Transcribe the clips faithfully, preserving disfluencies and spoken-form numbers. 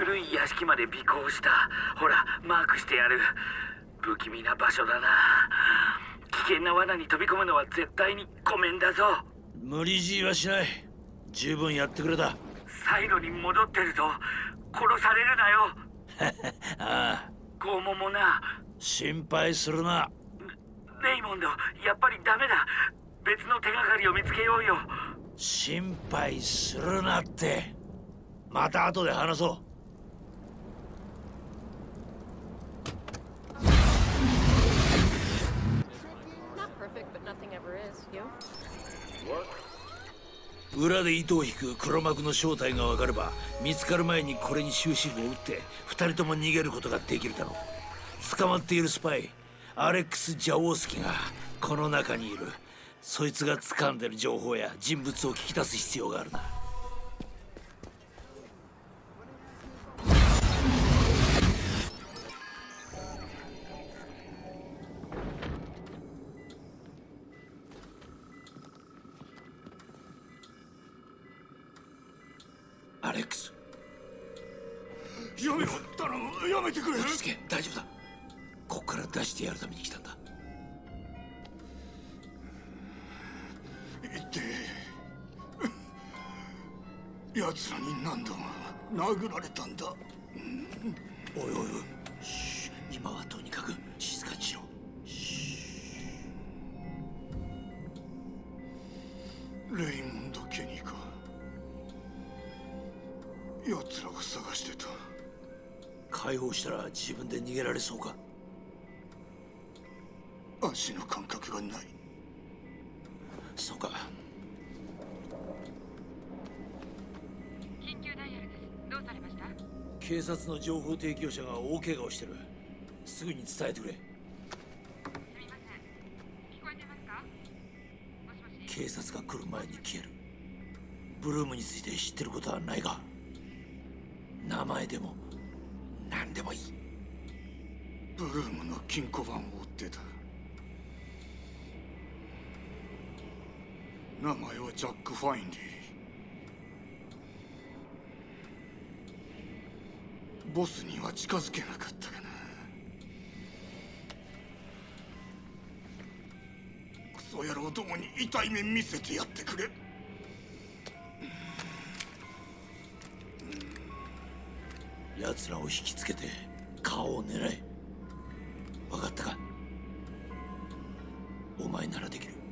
古い屋敷まで尾行した。ほらマークしてやる。不気味な場所だな。危険な罠に飛び込むのは絶対にごめんだぞ。 無理強いはしない。十分やってくれた。 サイロに戻ってるぞ。殺されるなよ。 ああ、 拷問もな。 心配するな。 レイモンド、やっぱりダメだ。別の手がかりを見つけようよ。 心配するなって。また後で話そう。裏で糸を引く黒幕の正体が分かれば、見つかる前にこれに終止符を打って二人とも逃げることができるだろう。捕まっているスパイアレックス・ジャウォースキがこの中にいる。そいつが掴んでる情報や人物を聞き出す必要があるな。アレックス、 やめろ、頼む、やめてくれ。 落ち着け、大丈夫だ。ここから出してやるために来たんだ。 言って奴らに何度も殴られたんだ。 おいおいおい、シー、今はとにかく静かにしろ。 レイモンド家にか。奴らを探してた。 解放したら自分で逃げられそうか？ 足の感覚がない。 そうか。 緊急ダイヤルです。どうされました？ 警察の情報提供者が大怪我をしてる。すぐに伝えてくれ。 すみません。聞こえてますか？もしもし。 警察が来る前に消える。ブルームについて知ってることはないか？名前でも何でもいい。 ブルームの金庫番を追ってた。名前はジャック・ファインリー。ボスには近づけなかったかな。クソ野郎どもに痛い目見せてやってくれ。 奴らを引きつけて顔を狙え。分かったか？お前ならできる。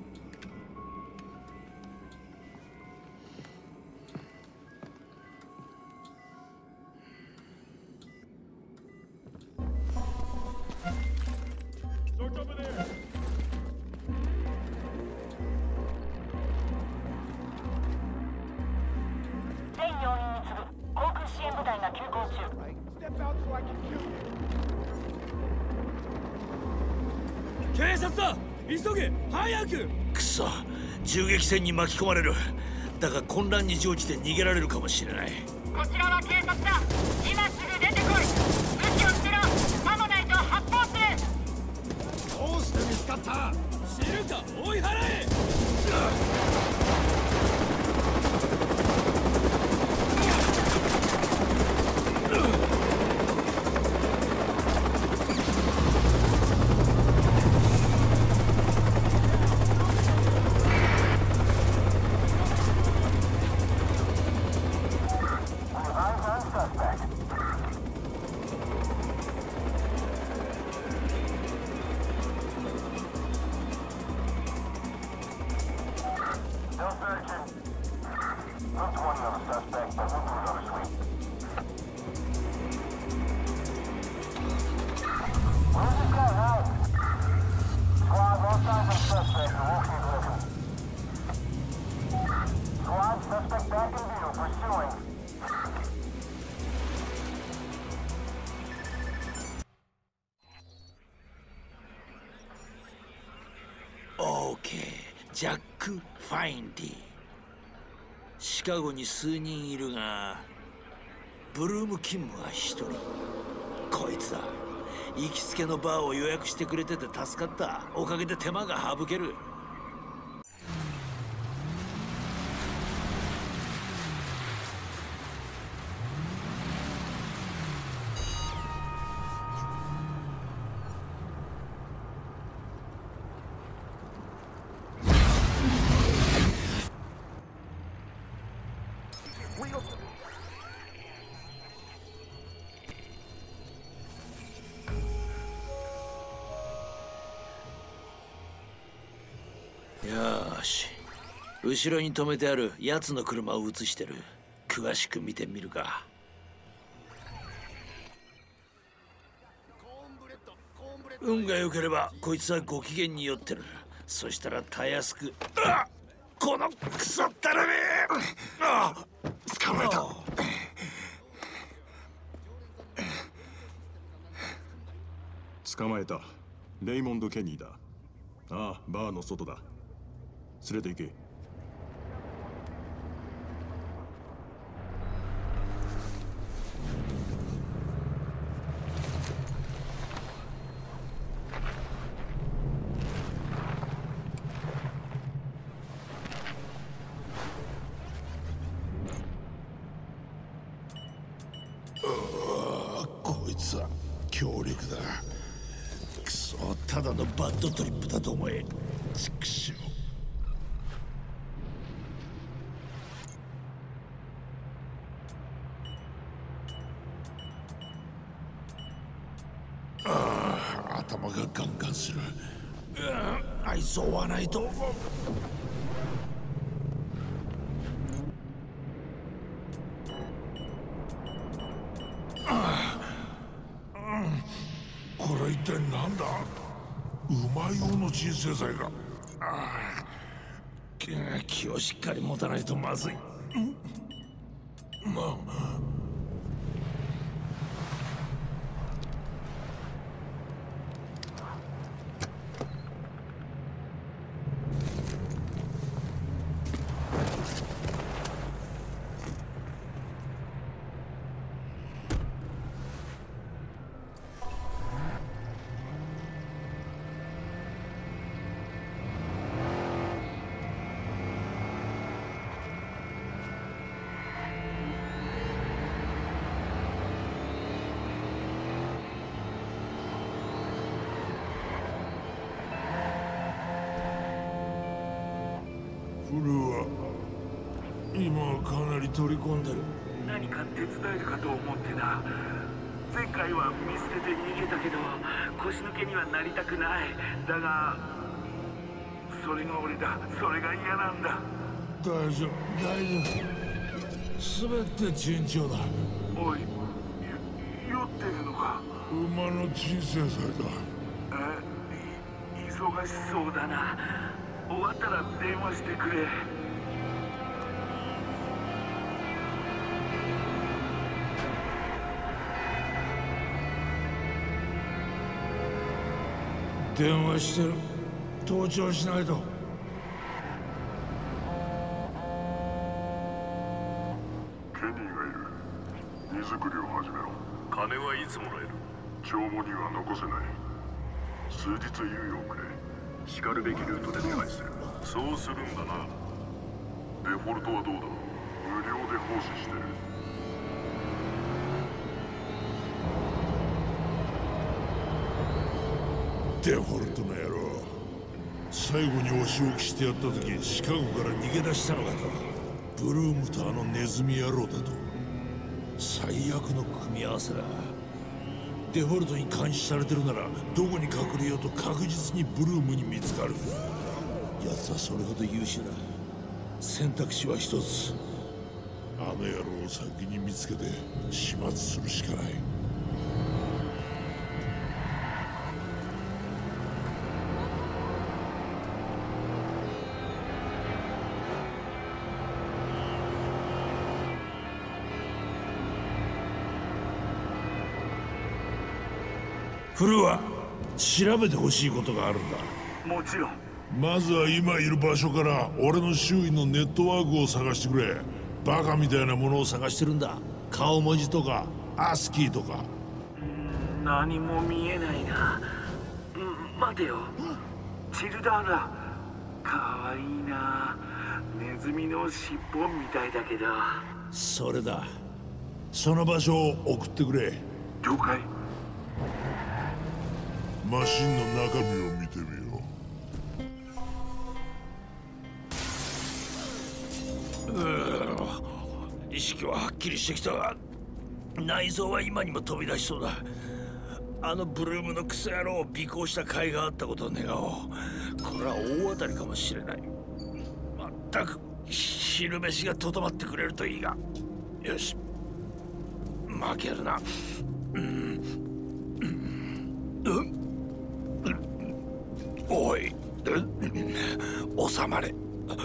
警察だ！急げ！早く！ くそ、銃撃戦に巻き込まれる。だが混乱に乗じて逃げられるかもしれない。 こちらは警察だ。今すぐ出てこい。武器を捨てろ。さもないと発砲する。 どうして見つかった？知るか、追い払え！ オーケー、ジャック・ファインリー。シカゴに数人いるが、ブルーム勤務は一人。こいつだ。行きつけのバーを予約してくれてて助かった。おかげで手間が省ける。 後ろに止めてある奴の車を映してる。詳しく見てみるか。運が良ければこいつはご機嫌に酔ってる。そしたらたやすく。あっ、このクソったらめ。ああ、 捕まえた。 捕まえた。レイモンド・ケニーだ。ああ、バーの外だ。連れて行け。 こいつは強力だ。クソ、ただのバッドトリップだと思え。畜生。ああ、頭がガンガンする。うん、あいつを追わないと。 これ一体なんだ。馬用の鎮静剤か。ああ、 気をしっかり持たないとまずい。 まあフルは今はかなり取り込んでる。 何か手伝えるかと思ってな。前回は見捨てて逃げたけど腰抜けにはなりたくない。だがそれが俺だ。それが嫌なんだ。 大丈夫大丈夫、全て順調だ。 おい、酔ってるのか。 馬の鎮静剤だ。 え、い忙しそうだな。終わったら電話してくれ。 電話してる。登頂しないと。 ケニーがいる。荷造りを始めろ。金はいつもらえる。帳簿には残せない。数日猶予をくれ。しかるべきルートで手配する。そうするんだな。デフォルトはどうだ。無料で奉仕してる。 デフォルトの野郎、最後にお仕置きしてやった時シカゴから逃げ出したのかと。ブルームとあのネズミ野郎だと。最悪の組み合わせだ。デフォルトに監視されてるならどこに隠れようと確実にブルームに見つかる。奴はそれほど優秀だ。選択肢は一つ。あの野郎を先に見つけて始末するしかない。フルは調べてほしいことがあるんだ。 もちろん。 まずは今いる場所から俺の周囲のネットワークを探してくれ。バカみたいなものを探してるんだ。顔文字とかアスキーとか。 何も見えないな。待てよ、チルダーだ。かわいいな。ネズミの尻尾みたいだけど。 それだ。その場所を送ってくれ。 了解。 マシンの中身を見てみよう。う意識ははっきりしてきたが内臓は今にも飛び出しそうだ。あのブルームのクソ野郎を尾行した甲斐があったことを願おう。これは大当たりかもしれない。まったく昼飯がとどまってくれるといいが。よし、負けるな。うん、うん、おい、収まれ。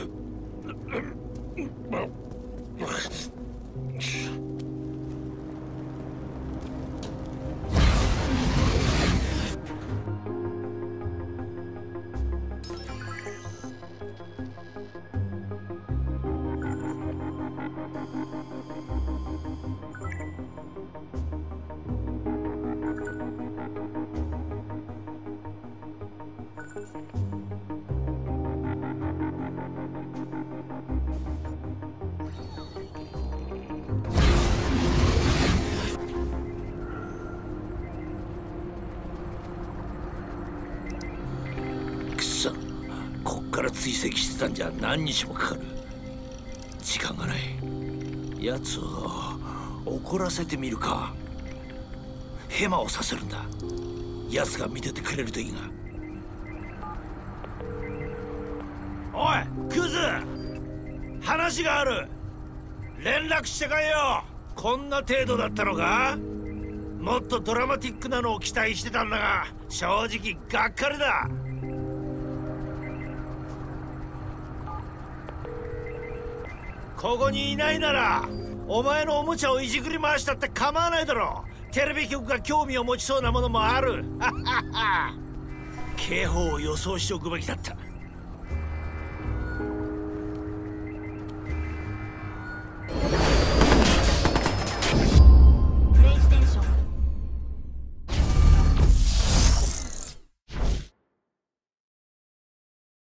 こっから追跡してたんじゃ何日もかかる。時間がない。奴を怒らせてみるか。ヘマをさせるんだ。奴が見ててくれるといいが。おいクズ、話がある。連絡してかいよ。こんな程度だったのか。もっとドラマティックなのを期待してたんだが、正直がっかりだ。ここにいないならお前のおもちゃをいじくり回したって構わないだろう。テレビ局が興味を持ちそうなものもある。警報を予想しておくべきだった。